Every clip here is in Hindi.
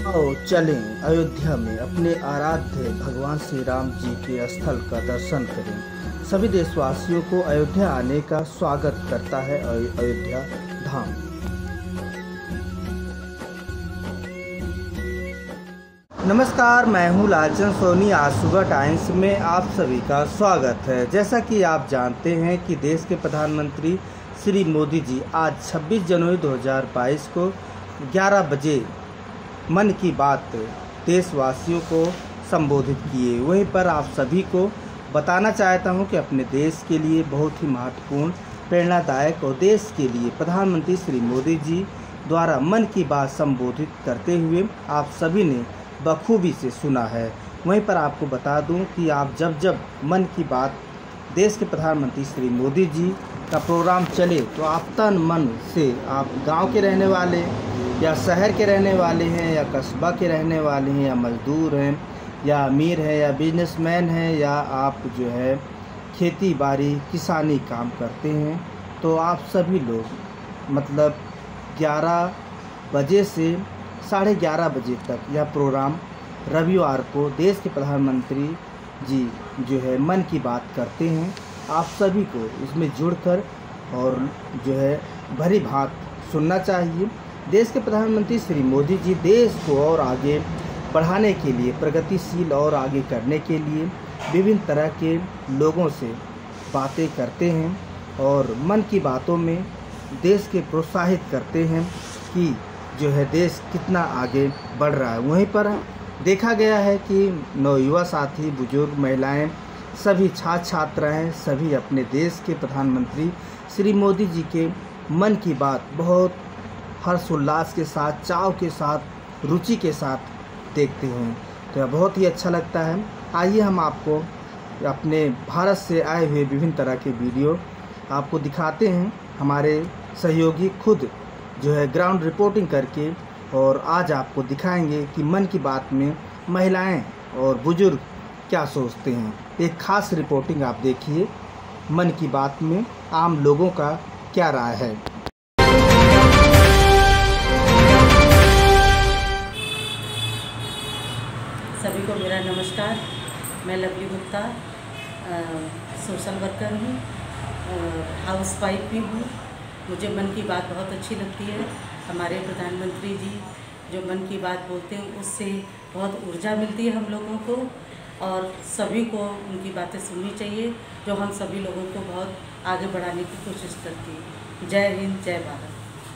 आओ चलें अयोध्या में अपने आराध्य भगवान श्री राम जी के स्थल का दर्शन करें। सभी देशवासियों को अयोध्या आने का स्वागत करता है अयोध्या धाम। नमस्कार, मैं हूं लालचंद सोनी। आज सुबह टाइम्स में आप सभी का स्वागत है। जैसा कि आप जानते हैं कि देश के प्रधानमंत्री श्री मोदी जी आज 26 जनवरी 2022 को 11 बजे मन की बात देशवासियों को संबोधित किए। वहीं पर आप सभी को बताना चाहता हूं कि अपने देश के लिए बहुत ही महत्वपूर्ण, प्रेरणादायक और देश के लिए प्रधानमंत्री श्री मोदी जी द्वारा मन की बात संबोधित करते हुए आप सभी ने बखूबी से सुना है। वहीं पर आपको बता दूं कि आप जब मन की बात देश के प्रधानमंत्री श्री मोदी जी का प्रोग्राम चले तो आप तन मन से, आप गांव के रहने वाले या शहर के रहने वाले हैं या कस्बा के रहने वाले हैं या मजदूर हैं या अमीर हैं या बिजनेसमैन हैं या आप जो है खेती बाड़ी किसानी काम करते हैं, तो आप सभी लोग मतलब 11 बजे से 11:30 बजे तक यह प्रोग्राम रविवार को देश के प्रधानमंत्री जी जो है मन की बात करते हैं। आप सभी को इसमें जुड़कर और जो है भली भांति सुनना चाहिए। देश के प्रधानमंत्री श्री मोदी जी देश को और आगे बढ़ाने के लिए, प्रगतिशील और आगे करने के लिए विभिन्न तरह के लोगों से बातें करते हैं और मन की बातों में देश के प्रोत्साहित करते हैं कि जो है देश कितना आगे बढ़ रहा है। वहीं पर देखा गया है कि नवयुवा साथी, बुजुर्ग, महिलाएं, सभी छात्र छात्राएं सभी अपने देश के प्रधानमंत्री श्री मोदी जी के मन की बात बहुत हर्षोल्लास के साथ, चाव के साथ, रुचि के साथ देखते हैं, तो यह बहुत ही अच्छा लगता है। आइए हम आपको अपने भारत से आए हुए विभिन्न तरह के वीडियो आपको दिखाते हैं। हमारे सहयोगी खुद जो है ग्राउंड रिपोर्टिंग करके और आज आपको दिखाएंगे कि मन की बात में महिलाएं और बुजुर्ग क्या सोचते हैं। एक खास रिपोर्टिंग आप देखिए, मन की बात में आम लोगों का क्या राय है। सभी को मेरा नमस्कार। मैं लवली गुप्ता सोशल वर्कर हूँ, हाउस वाइफ भी हूँ। मुझे मन की बात बहुत अच्छी लगती है। हमारे प्रधानमंत्री जी जो मन की बात बोलते हैं उससे बहुत ऊर्जा मिलती है हम लोगों को और सभी को उनकी बातें सुननी चाहिए, जो हम सभी लोगों को बहुत आगे बढ़ाने की कोशिश करती है। जय हिंद, जय भारत।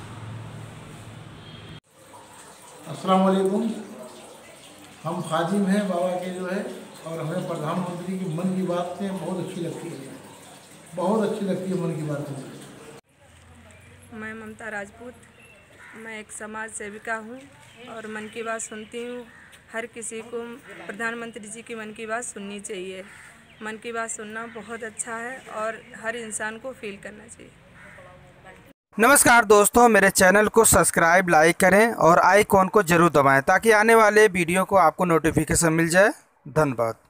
अस्सलाम वालेकुम। हम खादिम हैं बाबा के जो है, और हमें प्रधानमंत्री की मन की बात से बहुत अच्छी लगती है, बहुत अच्छी लगती है मन की बात। मैं ममता राजपूत, मैं एक समाज सेविका हूँ और मन की बात सुनती हूँ। हर किसी को प्रधानमंत्री जी की मन की बात सुननी चाहिए। मन की बात सुनना बहुत अच्छा है और हर इंसान को फील करना चाहिए। नमस्कार दोस्तों, मेरे चैनल को सब्सक्राइब, लाइक करें और आइकॉन को जरूर दबाएं ताकि आने वाले वीडियो को आपको नोटिफिकेशन मिल जाए। धन्यवाद।